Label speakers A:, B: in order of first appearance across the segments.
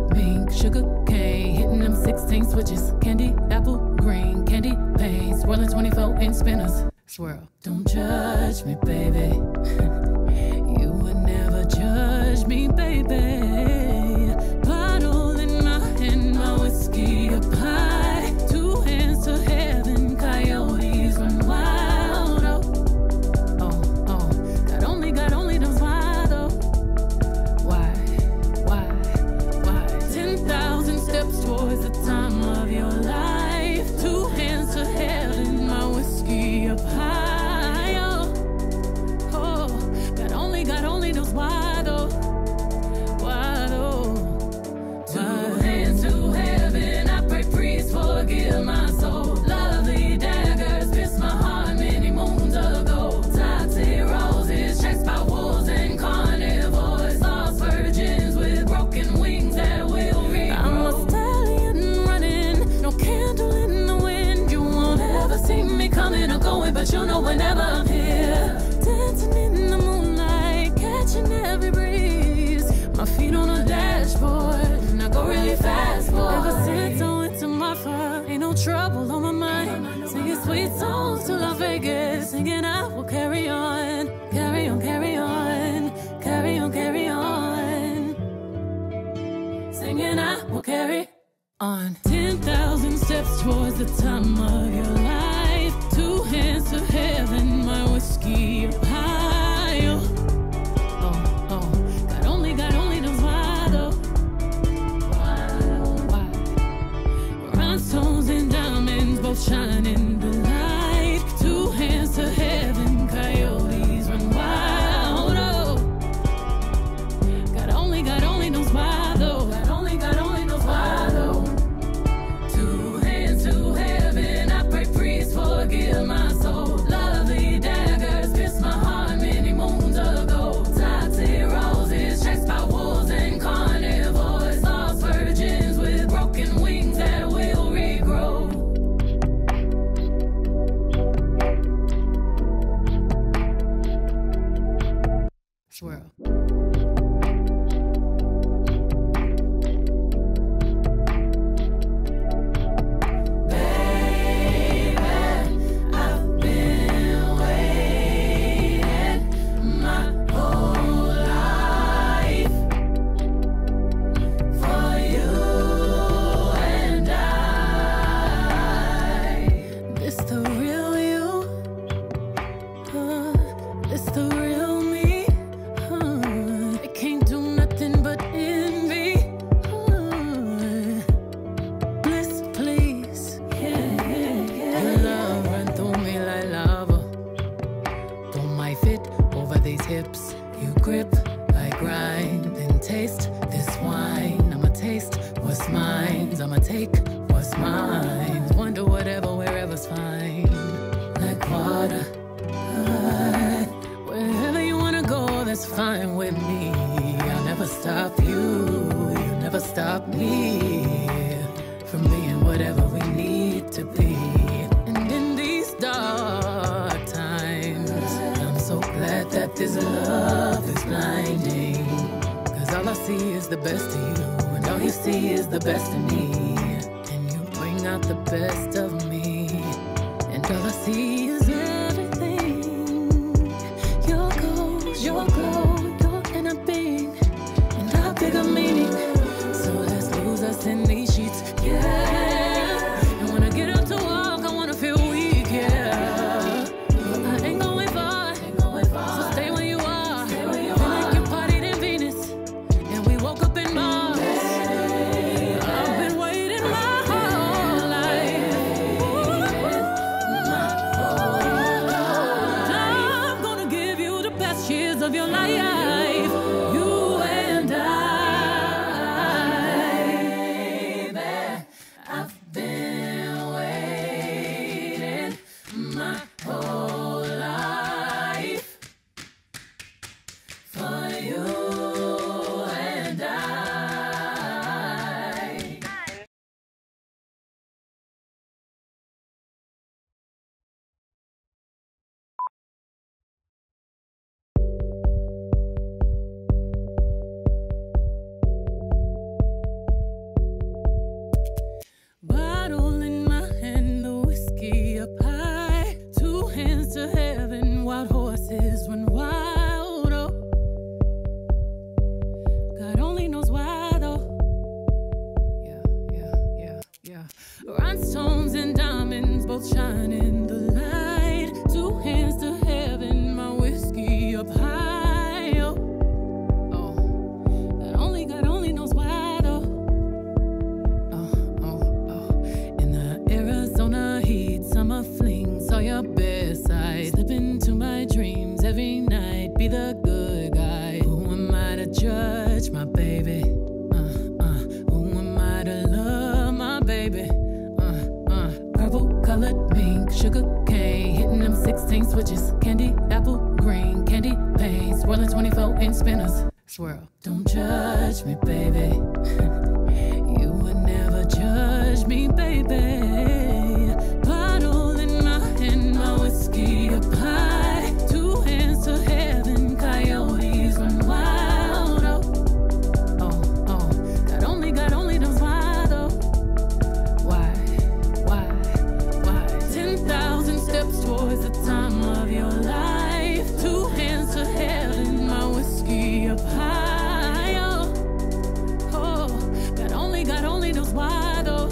A: mink, sugarcane, hitting them 16 switches, candy, apple, green, candy, paint, swirling 24-inch spinners, swirl. Don't judge me, baby. You would never judge me, baby. Bottle in my hand, my whiskey up high, 2 hands to heaven, coyotes run wild. Oh, got only those wild. Oh, why? 10,000 steps towards the time of your life, 2 hands to heaven, my whiskey up high. Oh, got only those wild. Oh, wild. Oh, 2 hands to heaven, I pray, please forgive my soul. Lovely daggers pierced my heart many moons ago. Toxic roses chased by wolves and carnivores, lost virgins with broken wings that will regrow. I'm a stallion running, no candle in the wind. You won't ever see me coming or going, but you'll know whenever I'm here. Dancing in the moonlight, catching every breeze. My feet on the dashboard, and I go really fast, boy. Ever since I went to my far, ain't no trouble on my mind. Singing sweet songs till Las Vegas, singing I will carry on, carry on, carry on, carry on, carry on. Singing I will carry on. 10,000 steps towards the time of your life, 2 hands to heaven, my whiskey up high. Oh, got only those wild. Oh, why? Rhinestones and diamonds both shine in the light, 2 hands to heaven, coyotes run wild. Oh, got only those wild. Oh, got only those wild. Oh, 2 hands to heaven, I pray, please forgive my soul. Lovely daggers pierced my heart many moons ago. Toxic roses chased by wolves and carnivores, lost virgins with broken wings that will regrow. Swirl. Hips, you grip, I grind, then taste this wine. I'ma taste what's mine, I'ma take what's mine. Wonder whatever, wherever's fine. Like water, wherever you wanna go, that's fine with me. I'll never stop you, you never stop me from being whatever we need to be. And in these dark times, I'm so glad that this love is blinding. Cause all I see is the best of you, and all you see is the best of me. And you bring out the best of me, and all I see is everything. Your goals, your glow, your inner being, and our bigger meaning. So let's lose us in these sheets, yeah. And when I get up to walk, I wanna feel weak, yeah. But I ain't going far, so stay where you are. Feel like you partied in Venus, and we woke up in Mars. I've been waiting my whole life, my whole Rhinestones and diamonds both shine in the light. Two hands to heaven, my whiskey up high. Oh, God only knows why though. In the Arizona heat, summer fling, saw your best side. Slip into my dreams every night, be the good guy. Who am I to judge my baby? Who am I to love my baby? Purple colored mink, sugarcane, hitting them 16 switches. Candy, apple, green, candy paint, swirling 24-inch spinners. Swirl. Don't judge me, baby. You would never judge me, baby. Bottle in my hand, my whiskey up high. Two hands to heaven, coyotes run wild. God only knows why though. Why? 10,000 steps towards the time of your life. Two hands to heaven, my whiskey up high. God only knows why though.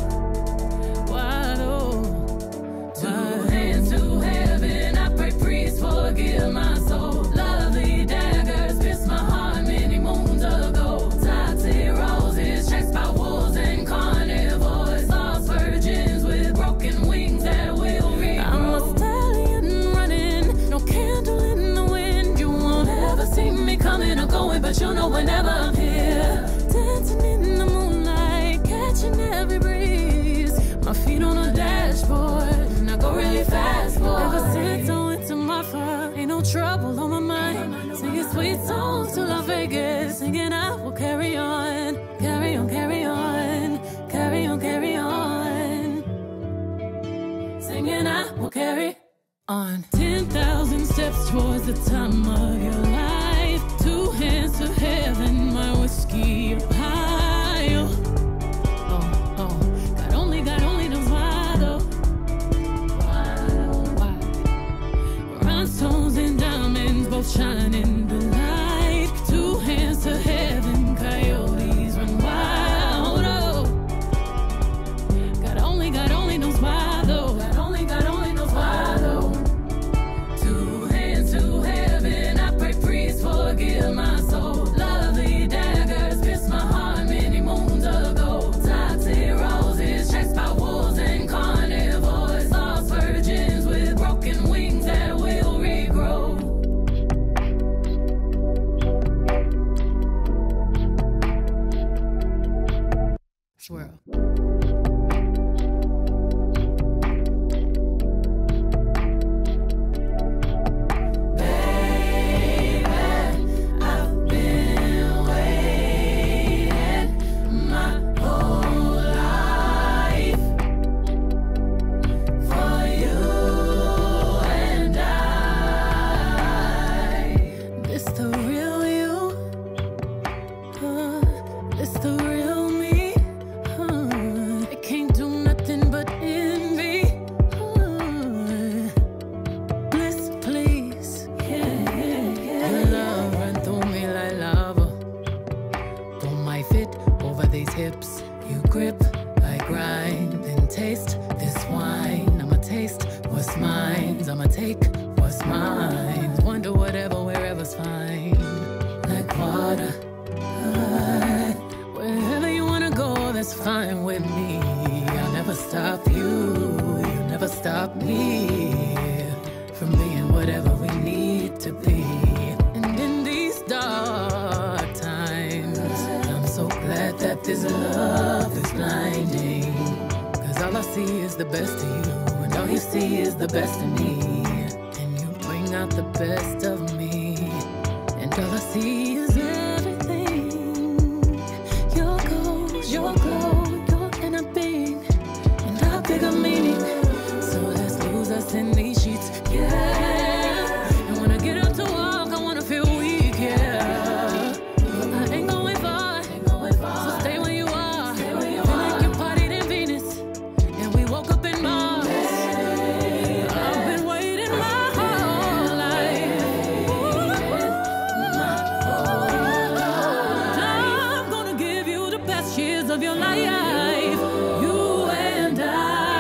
A: Two hands to heaven, I pray please forgive my soul. Lovely daggers pierced my heart many moons ago. Toxic roses chased by wolves and carnivores. Lost virgins with broken wings that will regrow. I'm a stallion running, no candle in the wind. You won't ever see me coming or going, but you'll know whenever I'm here. Dancing in the moonlight, catching every breeze. My feet on the dashboard, and I go really fast, boy. Ever since I went to my far, ain't no trouble on my mind. Singing sweet songs till I Vegas, singing I will carry on, carry on, carry on, carry on, carry on. Singing I will carry on. 10,000 steps towards the time of your life. Two hands to heaven, my whiskey up high. God only knows why though. Why? Rhinestones and diamonds both shine in the light. Two hands to heaven, coyotes run wild. God only knows why though. God only knows why though. Two hands to heaven, I pray please forgive my soul. Lovely daggers pierced my heart many moons ago. Toxic roses chased by wolves and carnivores. Lost virgins with broken wings that will regrow. Swirl. Hips, you grip, I grind, then taste this wine. I'ma taste what's mine, I'ma take what's mine. Wonder whatever, wherever's fine. Like water, wherever you wanna go, that's fine with me. I'll never stop you, you never stop me from being whatever we need to be. And in these dark times, I'm so glad that this love is blinding. Cause all I see is the best of you, and all you see is the best of me. And you bring out the best of me, and all I see is everything. Your goals, your glow, your inner being, and our bigger meaning. So let's lose us in these sheets, yeah. And when I get up to walk, I wanna feel weak, yeah. But I ain't going far, so stay where you are. Feel like you partied in Venus, and we woke up in Mars. I've been waiting my whole life. I'm gonna give you the best years of your life. You and I.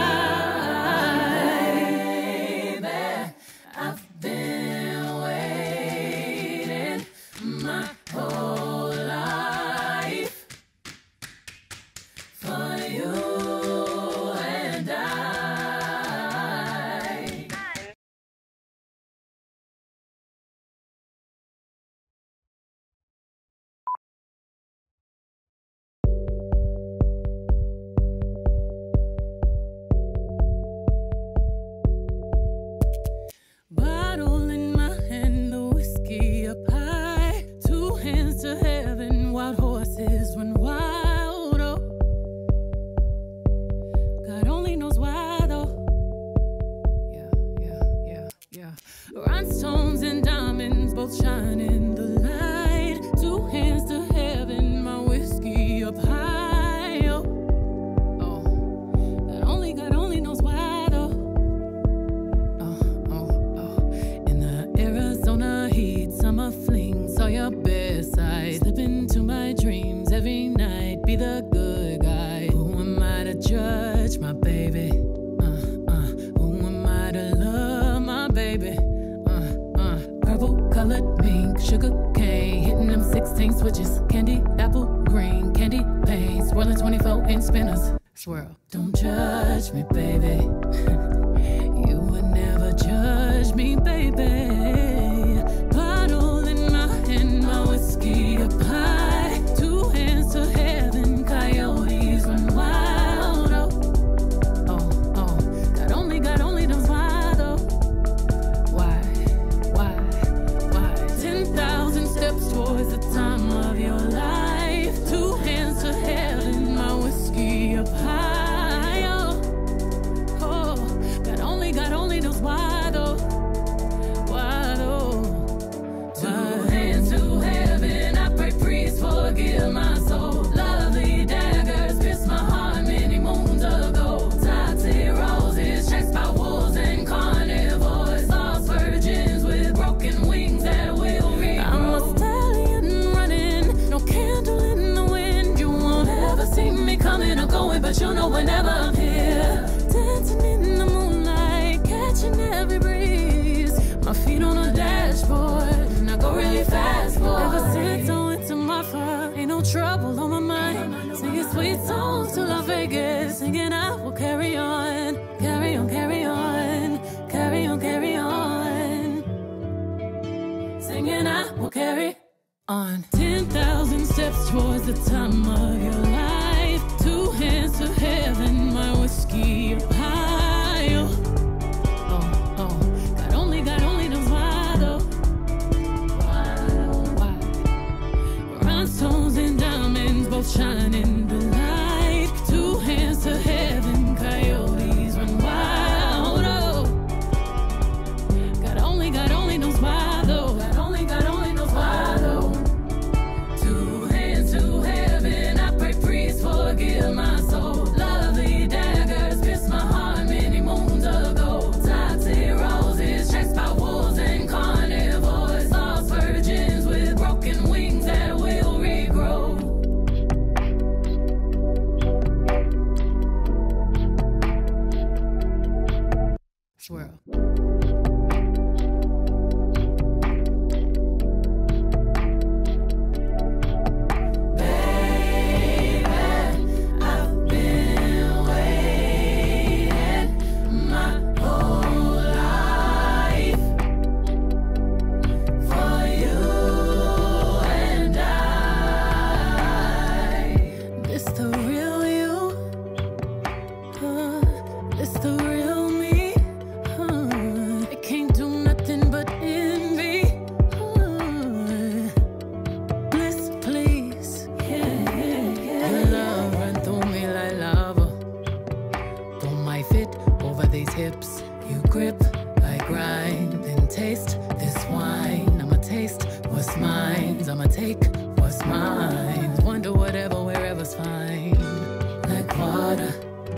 A: judge my baby? Who am I to love my baby? Purple colored mink, sugarcane, hitting them 16 switches, candy, apple, green, candy, paint, swirling 24-inch spinners, swirl. Don't judge me, baby. You would never judge me, baby. Bottle in my hand, my whiskey up high, 2 hands to heaven, coyotes run wild. Oh, got only those wild. Oh, why? 10,000 steps towards the time of your life, 2 hands to heaven, my whiskey up high. Oh, got only those wild. Oh, 2 hands to heaven, I pray, please forgive my soul. Lovely daggers pierced my heart many moons ago. Toxic roses chased by wolves and carnivores, lost virgins with broken wings that will regrow. I'm a stallion running, no candle in the wind. You won't ever see me coming or going, but you'll know whenever I'm here. Dancing in the moonlight, catching every breeze. My feet on the dashboard, and I go really fast, boy. Ever since I went to my far, ain't no trouble on my mind. Singing sweet songs till I Vegas, singing I will carry on, carry on, carry on, carry on, carry on. Singing I will carry on. 10,000 steps towards the time of your life, 2 hands to heaven, my whiskey up high. Oh, got only those wild. Why? Rhinestones and diamonds both shine in the light, 2 hands to heaven, coyotes run wild. Oh, got only those wild. Got only those wild. 2 hands to heaven, I pray, please forgive my soul. Lovely daggers pierced my heart many moons ago. Toxic roses chased by wolves and carnivores, lost virgins with broken wings that will regrow. Swirl. Hips, you grip, I grind, then taste this wine. I'ma taste what's mine, I'ma take what's mine. Wonder whatever, wherever's fine. Like water,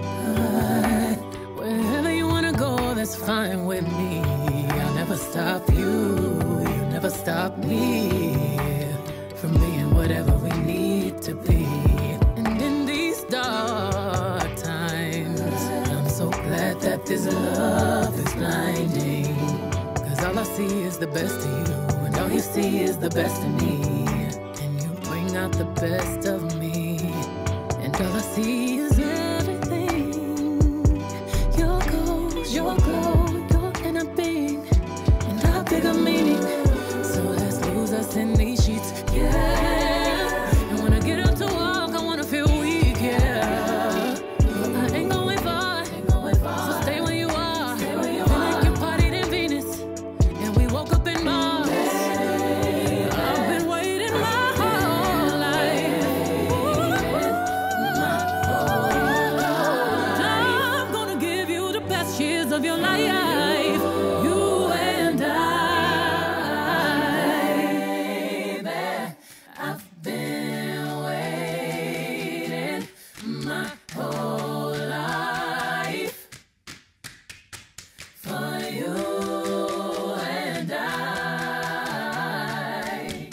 A: wherever you wanna go, that's fine with me. I'll never stop you, you never stop me from being whatever we need to be. And in these dark times, I'm so glad that this love is blinding. Cause all I see is the best of you, and all you see is the best of me. And you bring out the best of me, and all I see is everything. Your goals, your glow, your inner being, and our bigger meaning. So let's lose us in these sheets, yeah. And when I get up to walk, I wanna feel weak, yeah. But I ain't going far, so stay where you are. Feel like you partied in Venus, and we woke up in Mars. I've been waiting my whole life. I'm gonna give you the best years of your life. You and I, I've been waiting my whole life for you and I.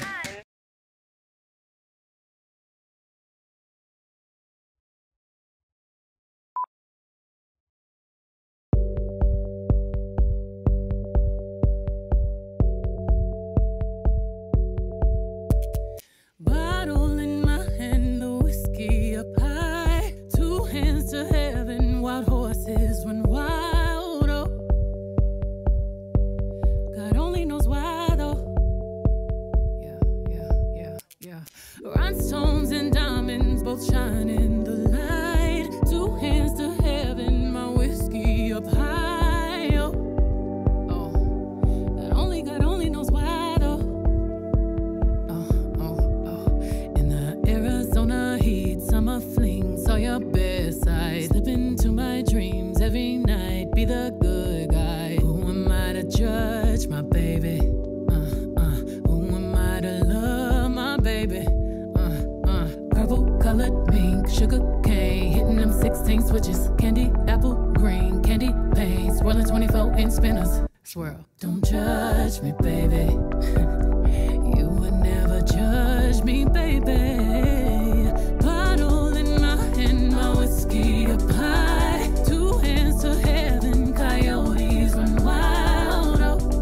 A: your bedside. Slip into my dreams every night. Be the good guy. Who am I to judge my baby? Who am I to love my baby? Purple colored mink, sugarcane, hitting them 16 switches. Candy, apple, green, candy paint, swirling 24-inch spinners. Swirl. Don't judge me, baby. You would never judge me, baby. Bottle in my hand, my whiskey up high. Two hands to heaven, coyotes run wild.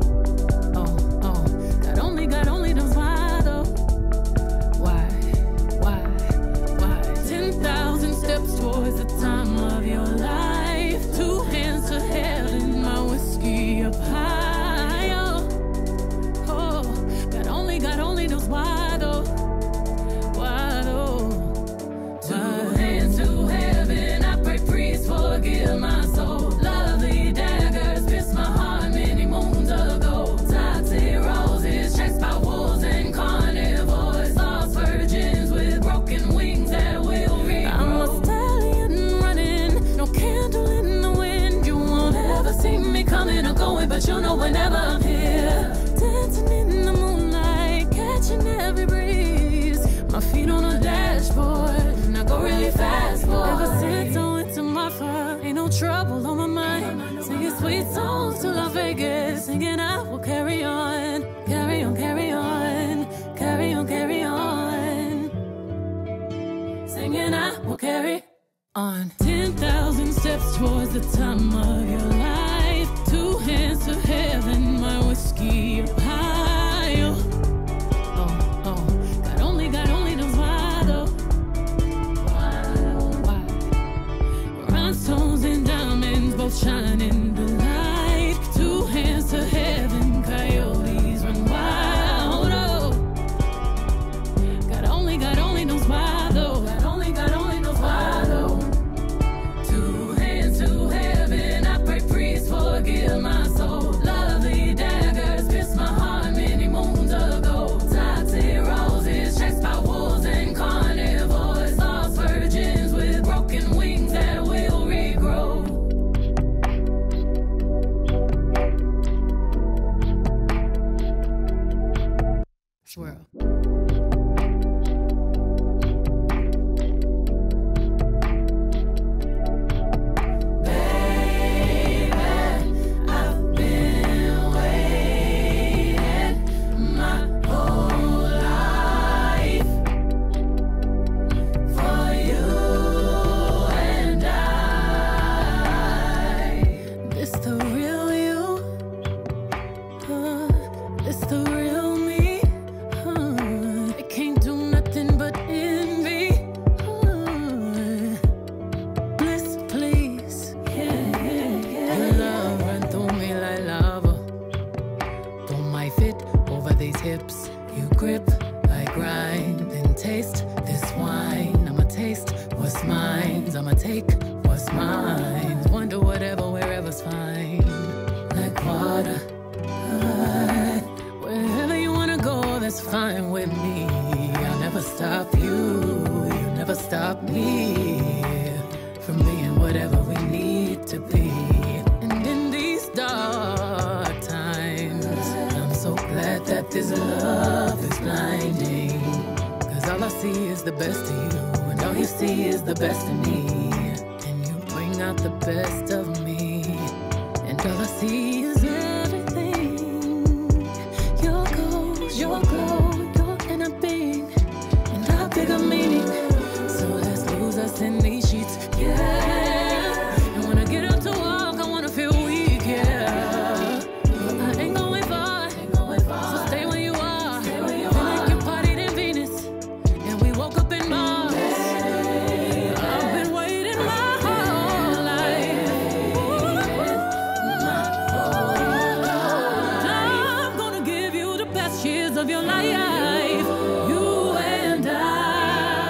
A: Oh, got only those wild. Oh, why? 10,000 steps towards the time of your life. Two hands to heaven, my whiskey up high. Oh, got only those wide. Oh, two hands to heaven. I pray, please forgive my soul. Lovely daggers pierced my heart many moons ago. Toxic roses chased by wolves and carnivores. Lost virgins with broken wings that will regrow. I'm a stallion running, no candle in the wind. You won't ever see me coming or going, but you'll know whenever I'm here. Dancing in the moonlight, catching every breeze. My feet on the dashboard, and I go really fast, boy. Ever since I went to my far, ain't no trouble on my mind. Singing sweet songs till I Vegas, singing I will carry on, carry on, carry on, carry on, carry on. Singing I will carry on. 10,000 steps towards the time of your life. Two hands to heaven, my whiskey up high. Oh, got only those wild. Oh, Rhinestones and diamonds both shine in the light. Two hands to heaven, coyotes run wild. Oh, got only those wild. Oh, got only those wild. Oh, two hands to heaven. I pray, please forgive my soul. Lovely daggers pierced my heart many moons ago. Toxic roses chased by wolves and carnivores. Lost virgins with broken wings that will regrow. Swirl. Hips, you grip, I grind, then taste this wine. I'ma taste what's mine. I'ma take what's mine. Wonder whatever, wherever's fine. Like water, wherever you wanna go, that's fine with me. I'll never stop you, you never stop me from being whatever we need to be. And in these dark times, I'm so glad that this love is blinding. Cause all I see is the best of you, and all you see is the best of me. And you bring out the best of me, and all I see is everything. Your goals, your glow, your inner being, and our bigger meaning. So let's lose us in these sheets, yeah. And when I get up to walk, I wanna feel weak, yeah. But I ain't going far, so stay where you are. Feel like you partied in Venus, and we woke up in Mars. I've been waiting my whole life. I'm gonna give you the best years of your life. You and I.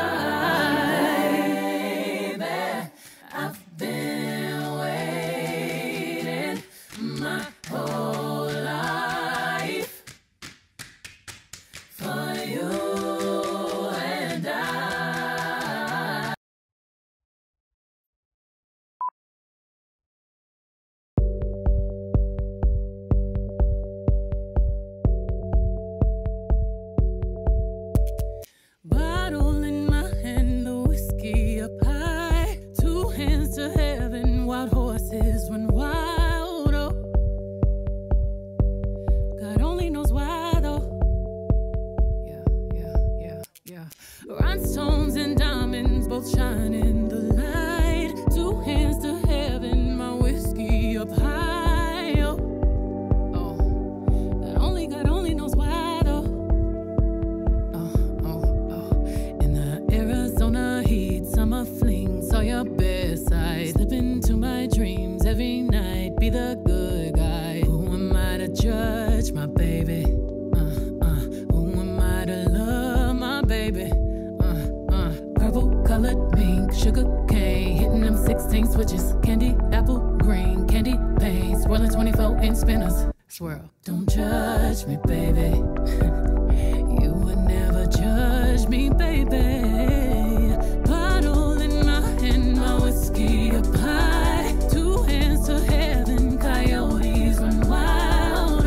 A: bedside. Slip into my dreams every night. Be the good guy. Who am I to judge my baby? Who am I to love my baby? Purple colored mink, sugarcane, hitting them 16 switches. Candy, apple, green, candy paint, swirling 24-inch spinners. Swirl. Don't judge me, baby. You would never judge me, baby. Bottle in my hand, my whiskey up high. 2 hands to heaven, coyotes run wild.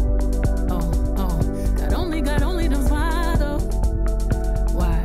A: Oh. God only knows why, though. Why?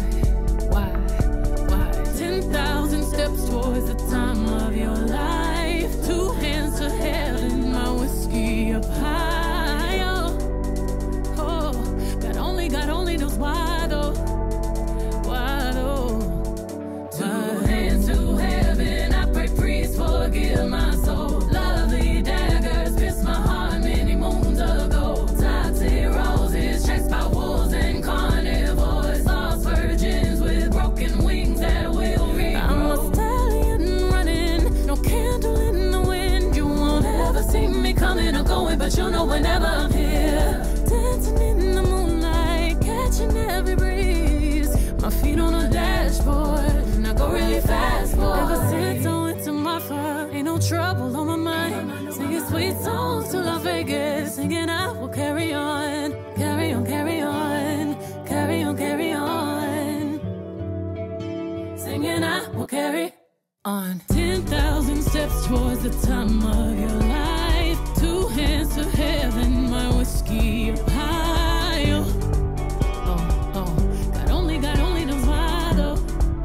A: 10,000 steps towards the time of your life. 2 hands to heaven, my whiskey up high. Oh, God only knows why, though. Why, though? 2 hands to heaven, I pray, please forgive my soul. Lovely daggers pierced my heart many moons ago. Toxic roses chased by wolves and carnivores. Lost virgins with broken wings that will regrow. I'm a stallion running, no candle in the wind. You won't ever see me coming or going, but you'll know whenever I'm here. Dancing in the moonlight, catching every breeze. My feet on the dashboard, and I go really fast, boy. Ever since I went to my fire, ain't no trouble on my mind. Singing sweet songs to Las Vegas, singing I will carry on, carry on, carry on, carry on, carry on. Singing I will carry on. 10,000 steps towards the time of your life. 2 hands to heaven, my whiskey up high. Oh. God only knows why, though.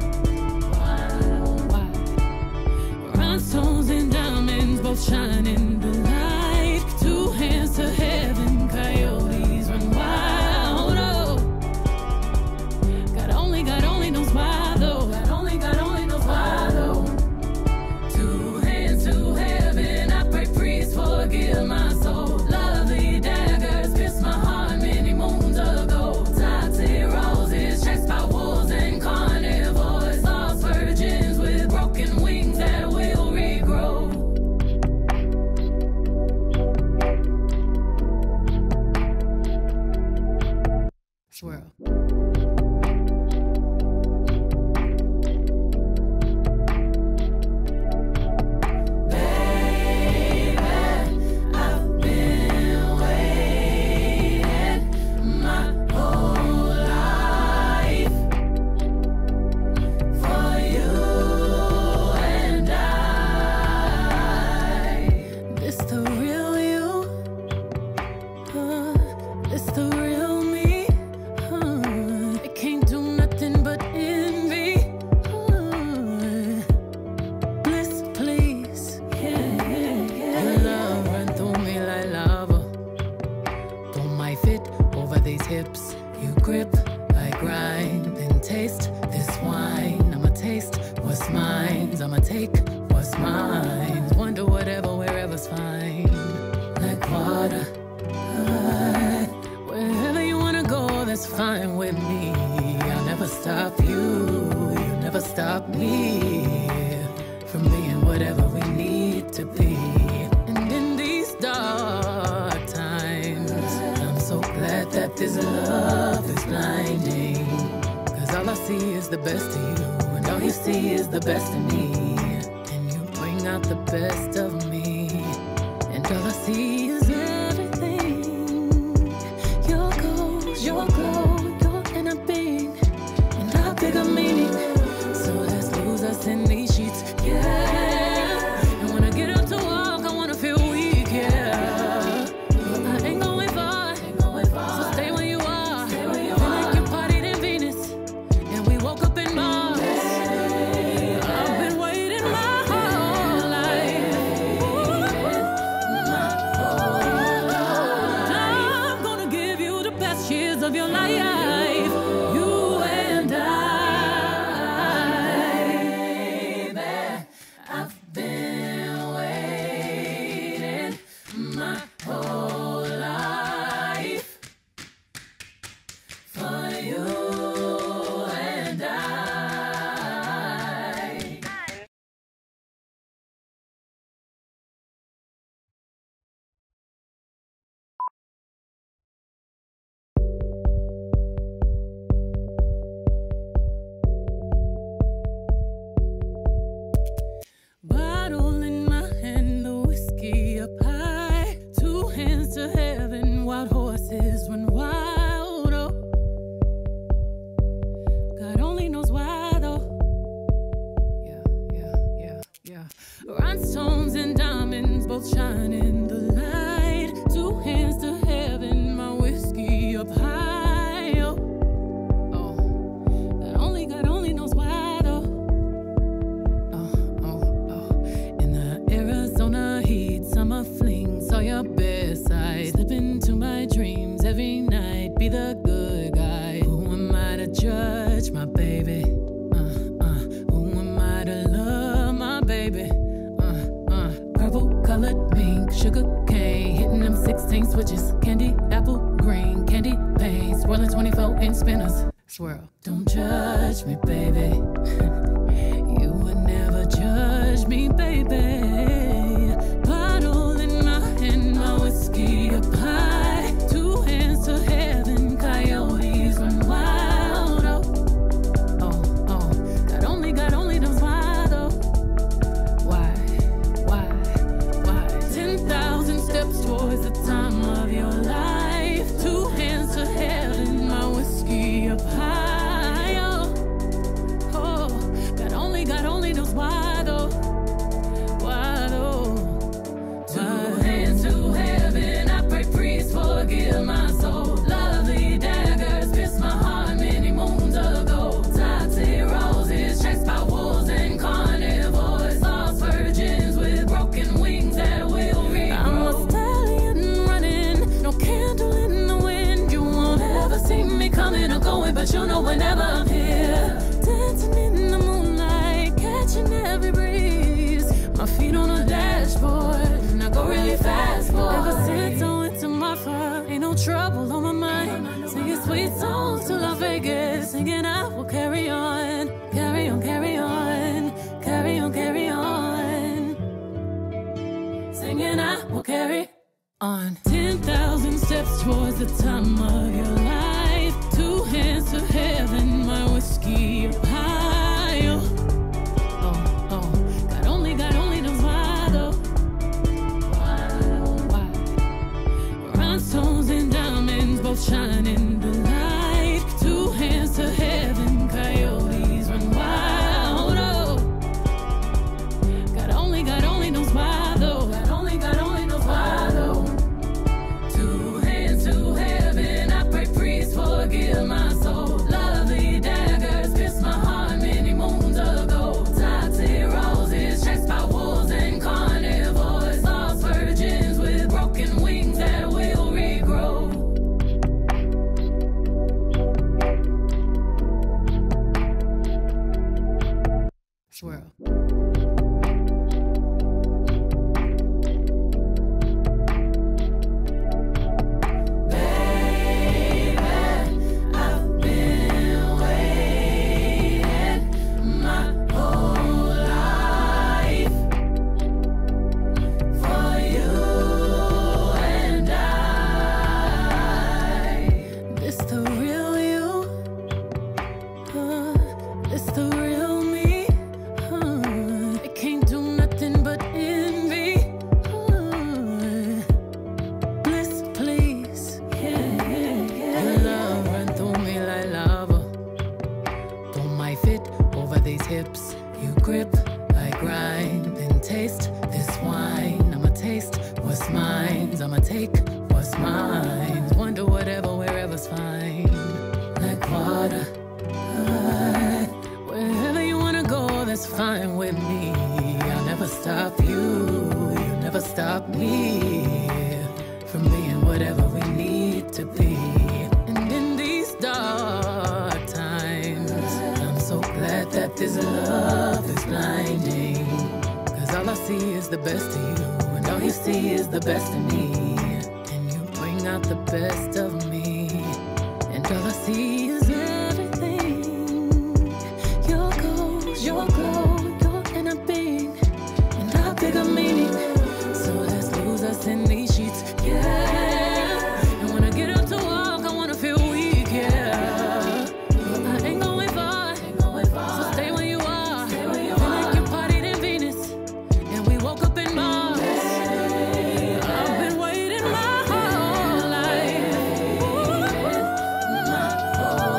A: Why? Rhinestones and diamonds both shine in the light. 2 hands to heaven, coyotes run wild. Oh. God only knows why, though. God only knows why, though. 2 hands to heaven, I pray, please forgive my soul. Lovely daggers pierced my heart many moons ago. Toxic roses chased by wolves and carnivores. Lost virgins with broken wings that will regrow. Swirl. Hips, you grip, I grind, then taste this wine. I'ma taste what's mine. I'ma take what's mine. Wonder whatever, wherever's fine. Like water, wherever you wanna go, that's fine with me. I'll never stop you, you never stop me from being whatever we need to be. And in these dark times, I'm so glad that this love is blinding. Cause all I see is the best of you, and all you see is the best of me. And you bring out the best of me, and all I see is everything. Your goals, your glow, your inner being, and our bigger meaning. So let's lose us in these sheets, yeah. And when I get up to walk, I wanna feel weak, yeah. But I ain't going far, so stay where you are. Feel like you partied in Venus, and we woke up in Mars. I've been waiting my whole life. Rhinestones and diamonds both shine in the light. Two hands to heaven, my whiskey up high. Oh, God only knows why though. In the Arizona heat, summer fling, saw your best side. Slip into my dreams every night, be the good guy. Who am I to judge my baby? Who am I to love my baby? Purple-colored mink, sugarcane, hitting them 16 switches. Candy, apple, green, candy paint, swirling 24-inch spinners. Swirl. Don't judge me, baby. You would never judge me, baby. Bottle in my hand, my whiskey up high. Two hands to heaven, coyotes run wild. God only knows why though. Why? 10,000 steps towards the time of your life. Two hands to heaven, my whiskey up high. God only knows why though. Why though? Two hands to heaven, I pray please forgive my soul. Lovely daggers pierced my heart many moons ago. Toxic roses chased by wolves and carnivores. Lost virgins with broken wings that will regrow. I'm a stallion running, no candle in the wind. You won't ever see me coming or going, but you'll know whenever I'm here. Dancing in the moonlight, catching every breeze. My feet on the dashboard, and I go really fast, boy. Ever since I went to my farm, ain't no trouble on my mind. Singing sweet songs to Las Vegas, singing I will carry on, carry on, carry on, carry on, carry on. Singing I will carry on. 10,000 steps towards the time of your life. Two hands to heaven, my whiskey up high. God only knows why though. Why? Rhinestones and diamonds both shine in the light. Two hands to heaven, coyotes run wild. God only knows why though. God only knows why though. Two hands to heaven, I pray please forgive my soul. Lovely daggers pierced my heart many moons ago. Toxic roses chased by wolves and carnivores. Lost virgins with broken wings that will regrow. Swirl. Hips, you grip, I grind, then taste this wine. I'ma taste what's mine, I'ma take what's mine. Wonder whatever, wherever's fine. Like water, wherever you wanna go, that's fine with me. I'll never stop you, you never stop me from being whatever we need to be. And in these dark times, I'm so glad that this love is blinding. Cause all I see is the best of you, and all you see is the best of me. And you bring out the best of me, and all I see is everything. Your goals, your glow, your inner being, and our bigger meaning. So let's lose us in these sheets, yeah. And when I get up to walk, I wanna feel weak, yeah. But I ain't going far, so stay where you are. Feel like you partied in Venus, and we woke up in Mars. I've been waiting my whole life.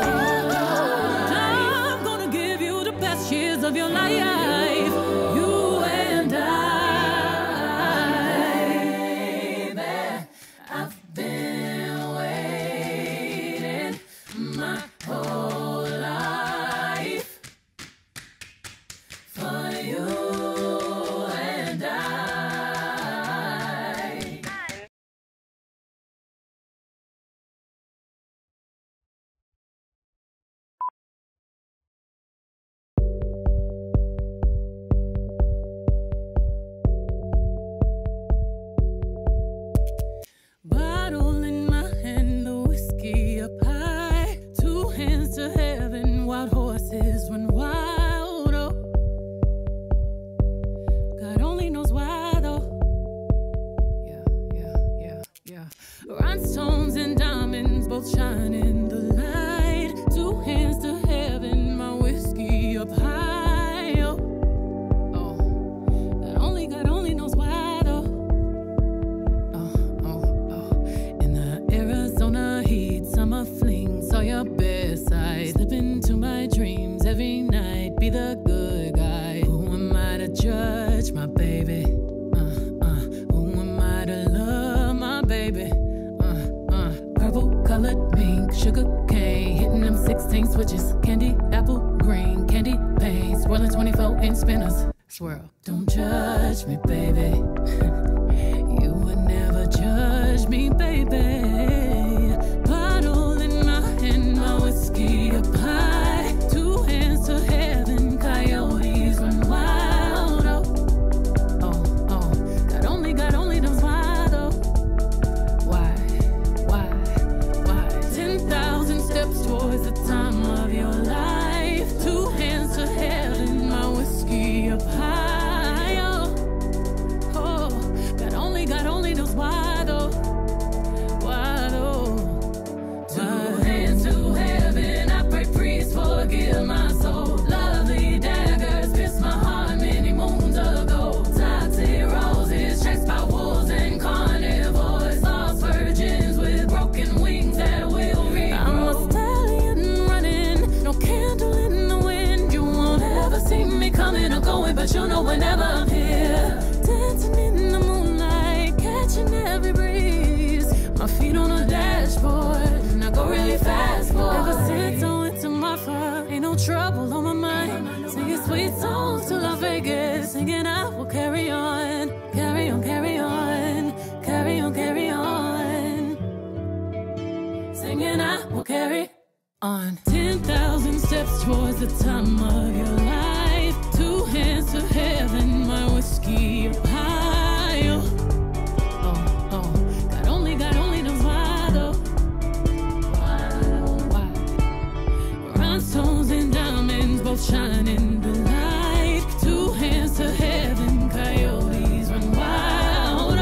A: both shine in the light. Two hands to heaven, my whiskey up high. Oh, God only knows why though. In the Arizona heat, summer fling, saw your best side. Slip into my dreams every night, be the good guy. Who am I to judge my baby? Who am I to love my baby? Purple colored mink, sugarcane, hitting them 16 switches. Candy, apple, green, candy paint, swirling 24-inch spinners. Swirl. Don't judge me, baby. You would never judge me, baby. Bottle in my hand, my whiskey up high. Two hands to heaven, coyotes run wild. God only knows why though. Why? 10,000 steps towards the time of your life. Two hands to heaven, my whiskey up high. God only knows why though. Why though? Two hands to heaven, I pray please forgive my soul. Lovely daggers pierced my heart many moons ago. Toxic roses chased by wolves and carnivores. Lost virgins with broken wings that will regrow. I'm a stallion running, no candle in the wind. You won't ever see me coming or going, but you'll know whenever I'm here. Dancing in the moonlight, catching every breeze. My feet on the dashboard, and I go really fast, boy. Ever since I went to my fire, ain't no trouble on my mind. Singing sweet songs to Las Vegas, singing I will carry on, carry on, carry on, carry on, carry on. Singing I will carry on. 10,000 steps towards the time of your life. Two hands to heaven, my whiskey up high. God only knows why though. Why? Rhinestones and diamonds both shine in the light. Two hands to heaven, coyotes run wild.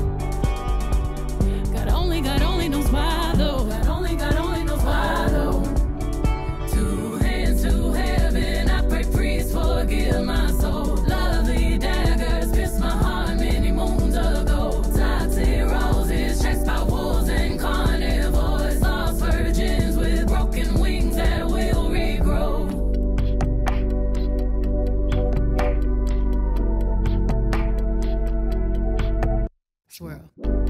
A: God only knows why though. God only knows why though. Two hands to heaven, I pray please forgive my soul. Lovely daggers pierced my heart many moons ago. Toxic roses chased by wolves and carnivores. Lost virgins with broken wings that will regrow. Swirl.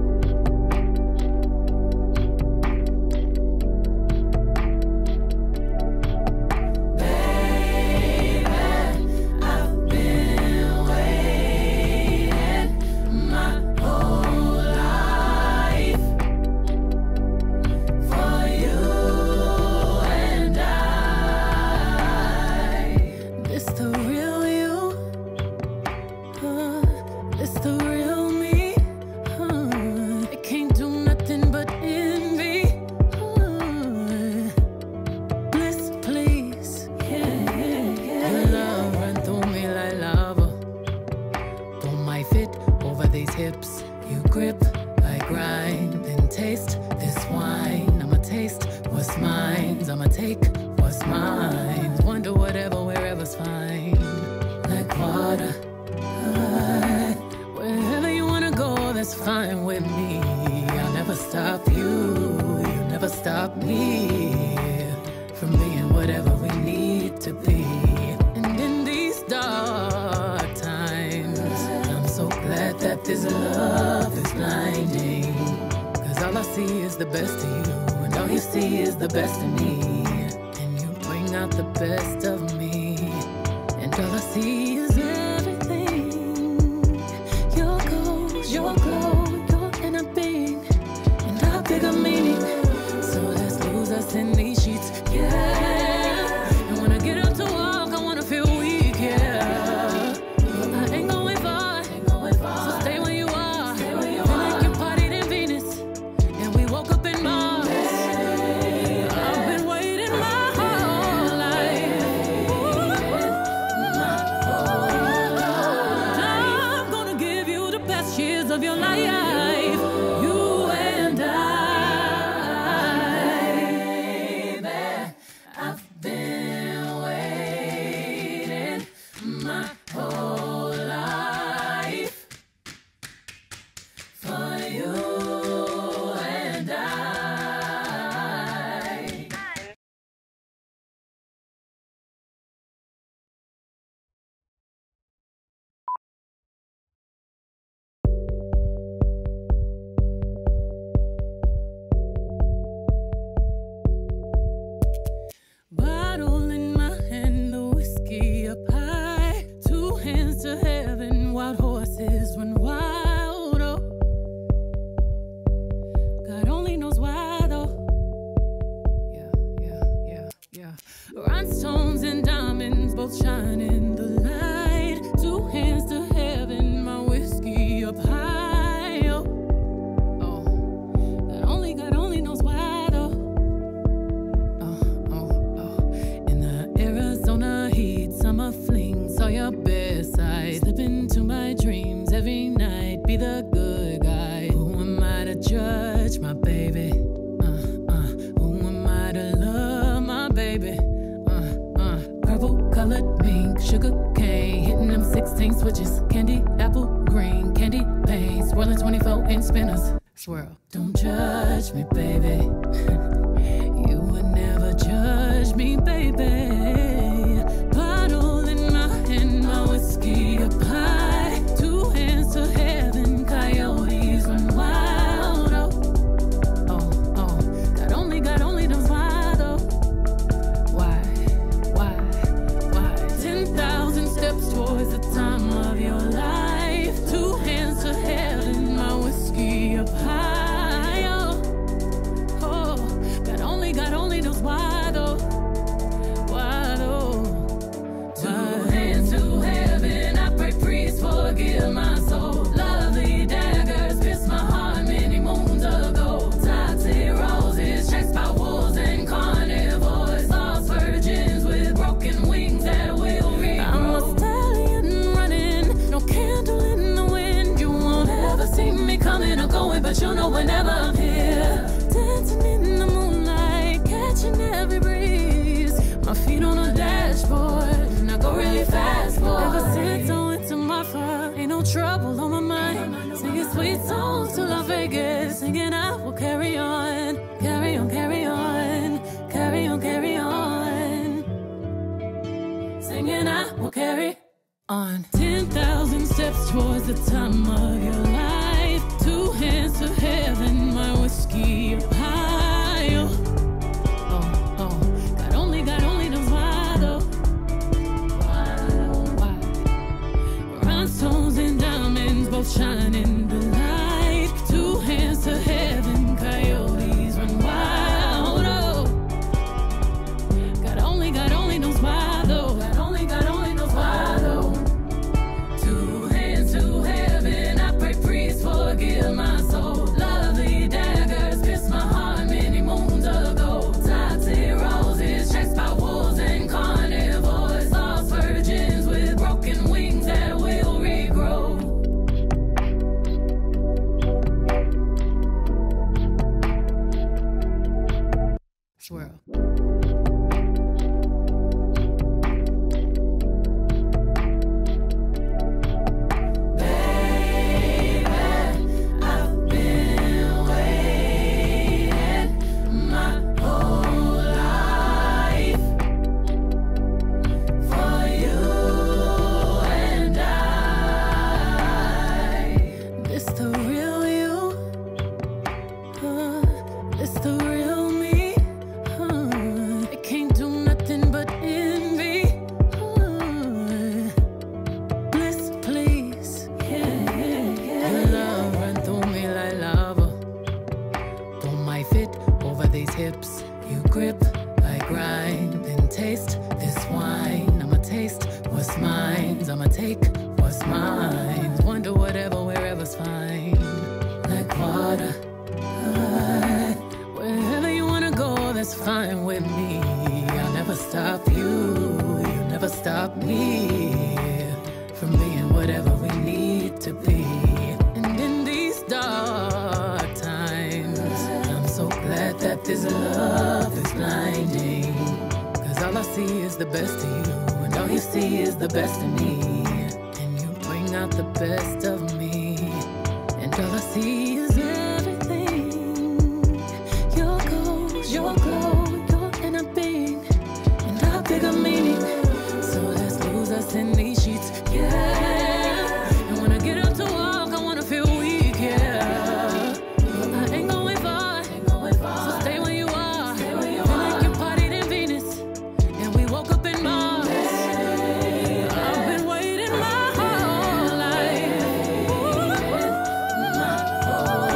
A: Hips, you grip, I grind, then taste this wine. I'ma taste what's mine, I'ma take what's mine. Wonder whatever, wherever's fine. Like water, wherever you wanna go, that's fine with me. I'll never stop you, you never stop me from being whatever we need to be. And in these dark times, I'm so glad that this love is blinding. Cause all I see is the best of you, and all you see is the best of me. And you bring out the best of me, and all I see is everything. Your goals, your glow, your inner being, and our bigger meaning. So let's lose us in these sheets, yeah. And when I get up to walk, I wanna feel weak, yeah. But I ain't going far, so stay where you are. Feel like you partied in Venus, and we woke up in Mars. I've been waiting my whole life. I'm gonna give you the best years of your life. You and I. 16 switches, candy, apple, green, candy, paint, swirling 24-inch spinners. Swirl. Don't judge me, baby. You would never judge me, baby. Bottle in my hand, my whiskey up high. 2 hands to heaven, coyotes run wild. Oh, God only knows why though. Why? 10,000 steps towards the time of your life. 2 hands to heaven, my whiskey up high. Oh, God only knows why though. Why though? 2 hands to heaven, I pray please forgive my soul. Lovely daggers pierced my heart many moons ago. Toxic roses chased by wolves and carnivores. Lost virgins with broken wings that will regrow. I'm a stallion running, no candle in the wind. You won't ever see me coming or going, but you'll know whenever I'm here. Dancing in the moonlight, catching every breeze. My feet on the dashboard, and I go really fast, boy. Ever since I went to my fire, ain't no trouble on my mind. Singing sweet songs to Las Vegas, singing I will carry on, carry on, carry on, carry on, carry on. Singing I will carry on. 10,000 steps towards the time of your life. 2 hands to heaven, my whiskey up high. Oh, God only knows why though. Why? Rhinestones and diamonds both shine in the light. 2 hands to heaven, coyotes run wild. Oh, God only knows why though. God only knows why though. 2 hands to heaven, I pray please forgive my soul. Lovely daggers pierced my heart many moons ago. Toxic roses chased by wolves and carnivores. Lost virgins with broken wings that will regrow. Swirl. Hips, you grip, I grind, then taste this wine. I'ma taste what's mine, I'ma take what's mine. Wonder whatever, wherever's fine. Like water, wherever you wanna go, that's fine with me. I'll never stop you, you never stop me from being whatever we need to be. And in these dark times, I'm so glad that this love is blinding. Cause all I see is the best of you, and all you see is the best of me. And you bring out the best of me, and all I see is everything. Your goals, your glow, your inner being, and our bigger meaning. So let's lose us in these sheets, yeah. And when I get up to walk, I wanna feel weak, yeah. But I ain't going far, so stay where you are. Feel like you partied in Venus, and we woke up in Mars. I've been waiting my whole life.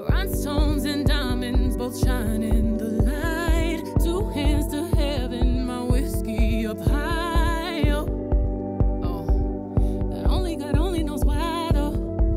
A: Rhinestones and diamonds both shine in the light. Two hands to heaven, my whiskey up high. Oh, God only knows why though.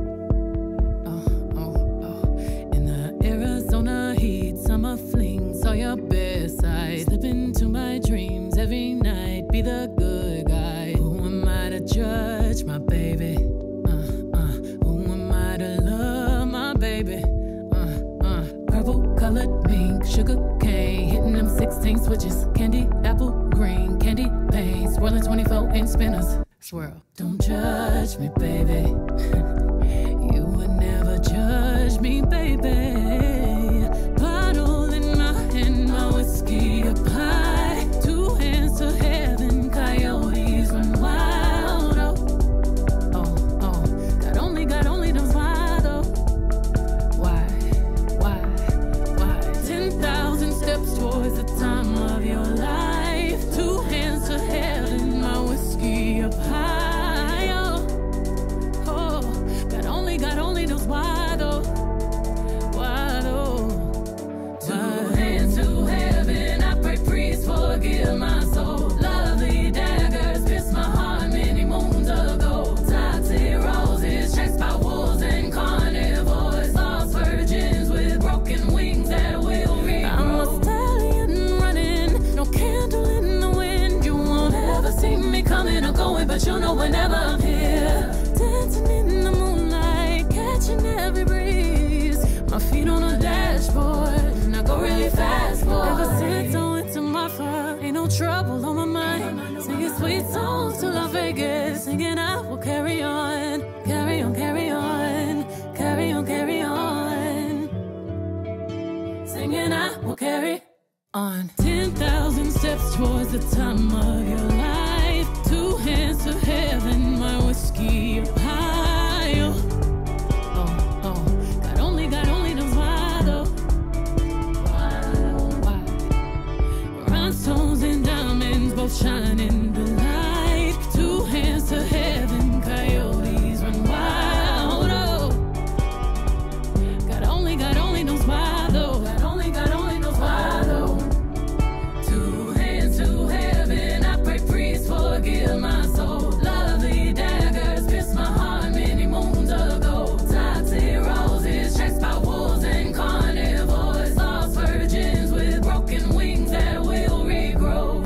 A: In the Arizona heat, summer fling, saw your best side. Slip into my dreams every night, be the good guy. Who am I to judge my baby? Who am I to love my baby? Purple colored mink, sugarcane, hitting them 16 switches. Candy, apple, green, candy paint, swirling 24-inch spinners. Swirl. Don't judge me, baby. You would never judge me, baby. Bottle in my hand, my whiskey up high. Two hands to heaven, coyotes run wild. God only knows why though. Why? 10,000 steps towards the time of your life. Two hands to heaven, my whiskey up high. God only knows why though. Why though? Two hands to heaven, I pray please forgive my soul. Lovely daggers pierced my heart many moons ago. Toxic roses chased by wolves and carnivores. Lost virgins with broken wings that will regrow. I'm a stallion running, no candle in the wind. You won't ever see me coming or going, but you'll know whenever I'm here. Dancing in the moonlight, catching every breeze. My feet on the dashboard, and I go really fast, boy. Ever since I went to my fire, ain't no trouble on my mind. Singing sweet songs till I Vegas, singing I will carry on, carry on, carry on, carry on, carry on. Singing I will carry on. 10,000 steps towards the time of your life. Two hands to heaven, my whiskey up high. God only knows why though. Why? Rhinestones and diamonds both shine in the light. Two hands to heaven, coyotes run wild. God only knows why though. God only knows why though. Two hands to heaven, I pray please forgive my soul. Lovely daggers pierced my heart many moons ago. Toxic roses chased by wolves and carnivores. Lost virgins with broken wings that will regrow.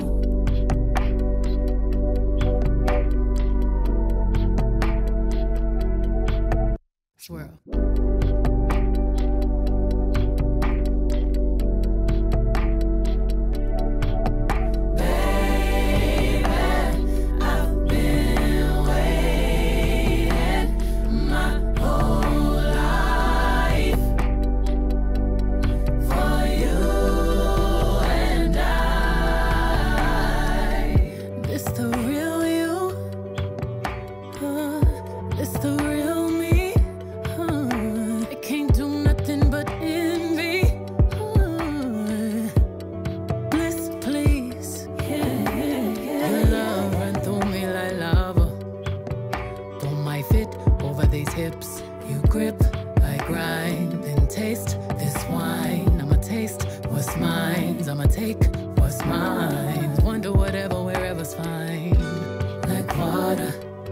A: Swirl. Hips, you grip, I grind, then taste this wine. I'ma taste what's mine, I'ma take what's mine. Wonder whatever, wherever's fine. Like water,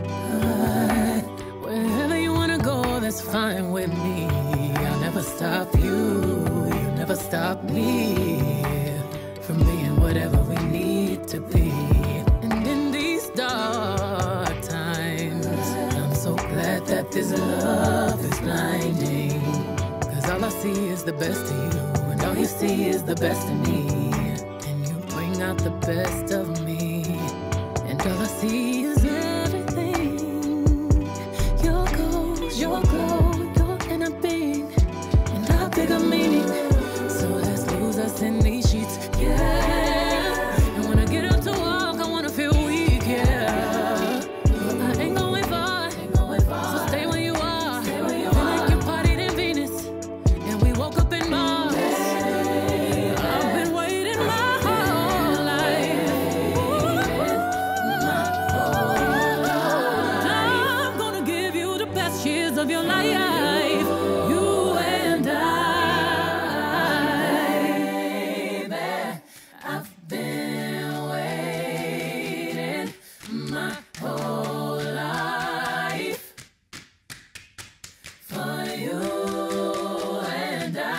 A: wherever you wanna go, that's fine with me. I'll never stop you, you never stop me from being whatever we need to be. And in these dark times, I'm so glad that this love is blinding. Cause all I see is the best of you, and all you see is the best of me. And you bring out the best of me, and all I see is everything. Your goals, your glow, your inner being, and our bigger meaning. So let's lose us in these sheets, yeah. And when I get up to walk, I wanna feel weak, yeah. But I ain't going far, so stay where you are. Feel like you partied in Venus, and we woke up in Mars. I've been waiting my whole life. My whole you and I.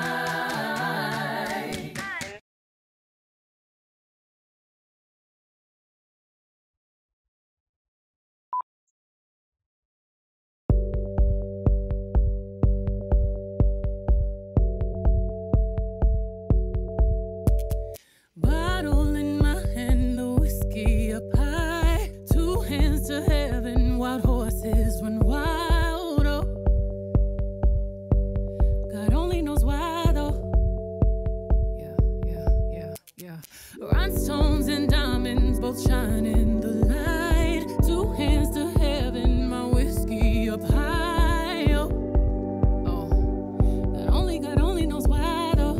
A: Bottle in my hand, the whiskey up high. Two hands to heaven, wild horses run wild. Oh, God only knows why though. Yeah. Rhinestones and diamonds both shine in the light. Two hands to heaven, my whiskey up high. Oh, God only knows why though.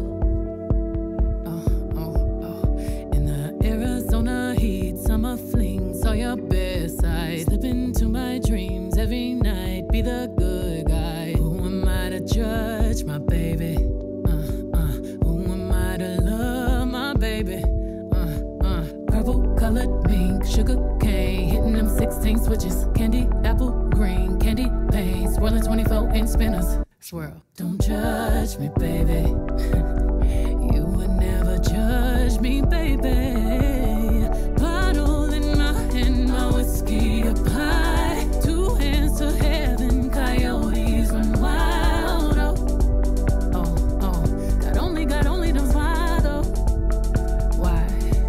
A: In the Arizona heat, summer fling, saw your best side. Slip into my dreams every night, be the good guy. Who am I to judge my baby? Who am I to love my baby? Purple colored mink, sugarcane, hitting them 16 switches. Candy, apple, green, candy paint, swirling 24-inch spinners. Swirl, don't judge me, baby. You would never judge me, baby. Bottle in my hand, my whiskey up high. Two hands to heaven, coyotes run wild. Oh, God only knows why though. Why?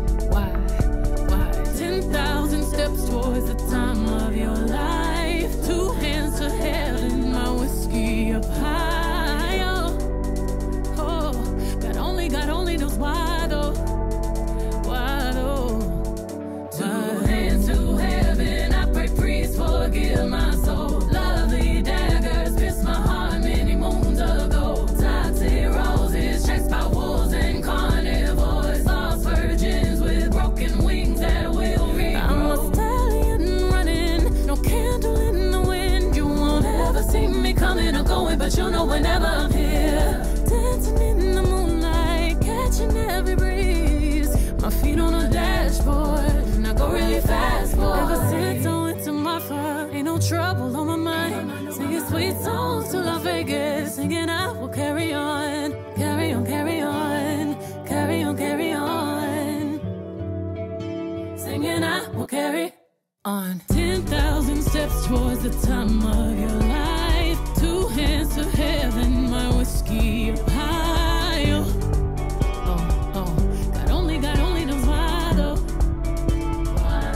A: 10,000 steps towards the time of your life. Two hands to heaven, my whiskey up high. Oh, God only knows why though. Why though? Two hands to heaven, I pray please forgive my soul. Lovely daggers pierced my heart many moons ago. Toxic roses chased by wolves and carnivores. Lost virgins with broken wings that will regrow. I'm a stallion running, no candle in the wind. You won't ever see me coming or going, but you'll know whenever I'm here. Dancing in the moonlight, catching every breeze. My feet on the dashboard, and I go really fast, boy. Ever since I went to my far, ain't no trouble on my mind. Singing sweet songs till Las Vegas, singing I will carry on, carry on, carry on, carry on, carry on. Singing I will carry on. 10,000 steps towards the time of your life. Two hands to heaven, my whiskey up high. Oh, God only knows why though. Why?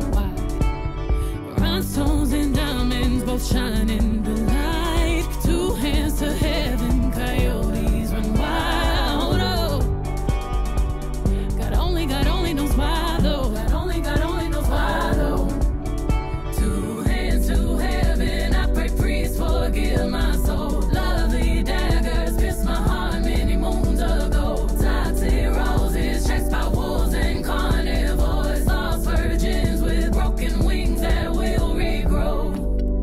A: Rhinestones and diamonds both shine in the light. Two hands to heaven, coyotes run wild. Oh, God only knows why though. God only knows why though. Two hands to heaven, I pray please forgive my soul. Lovely daggers pierced my heart many moons ago. Toxic roses chased by wolves and carnivores. Lost virgins with broken wings that will regrow.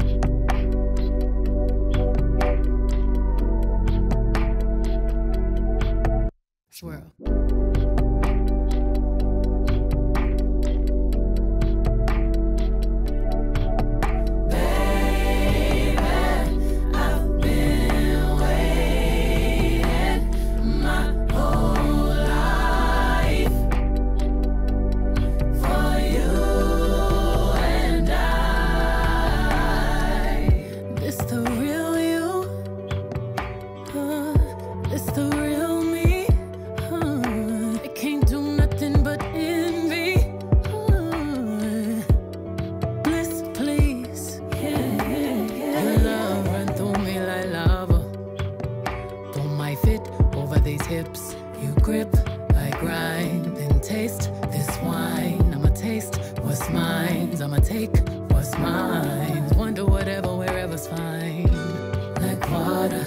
A: Swirl. Hips, you grip, I grind and taste this wine. I'ma taste what's mine. I'ma take what's mine. Wonder whatever, wherever's fine. Like water,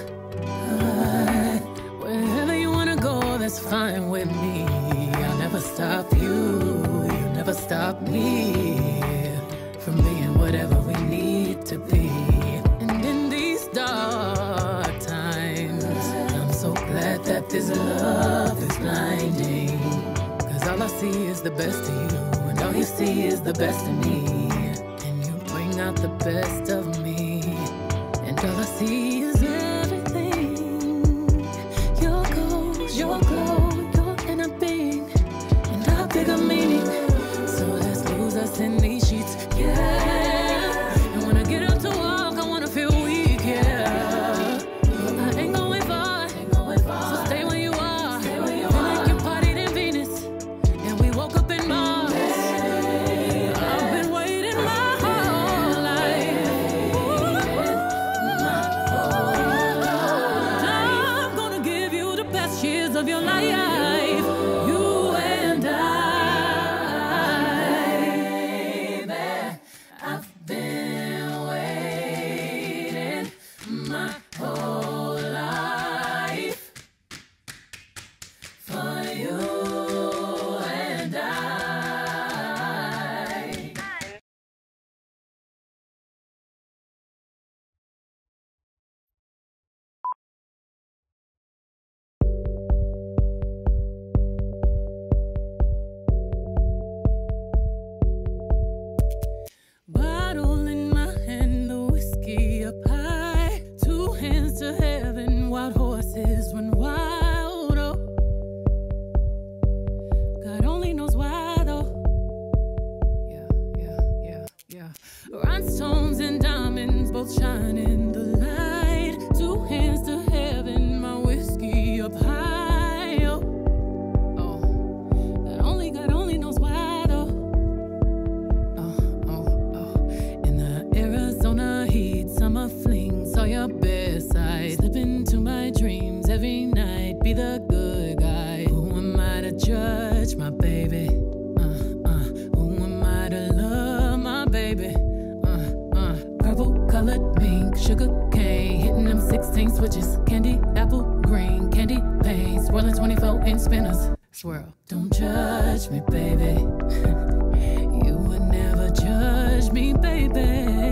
A: wherever you wanna go, that's fine with me. I'll never stop you, you never stop me from being whatever we need to be. And in these dark times, I'm so glad that this love is blinding. Cause all I see is the best of you, and all you see is the best of me. And you bring out the best of me, and all I see is life. You and I, baby, I've been waiting my whole life for you and I. Bottle in my hand, the whiskey up high. Two hands to heaven, wild horses run wild. Oh, God only knows why though. Yeah. Rhinestones and diamonds both shine in the light. Two hands to heaven, my whiskey up high. Oh, God only knows why though. In the Arizona heat, summer fling, saw your best side. Slip into my dreams every night, be the good guy. Who am I to judge my baby? Who am I to love my baby? Purple colored mink, sugarcane, hitting them 16 switches. Candy, apple, green, candy paint, swirling 24-inch spinners. Swirl. Don't judge me, baby. You would never judge me, baby.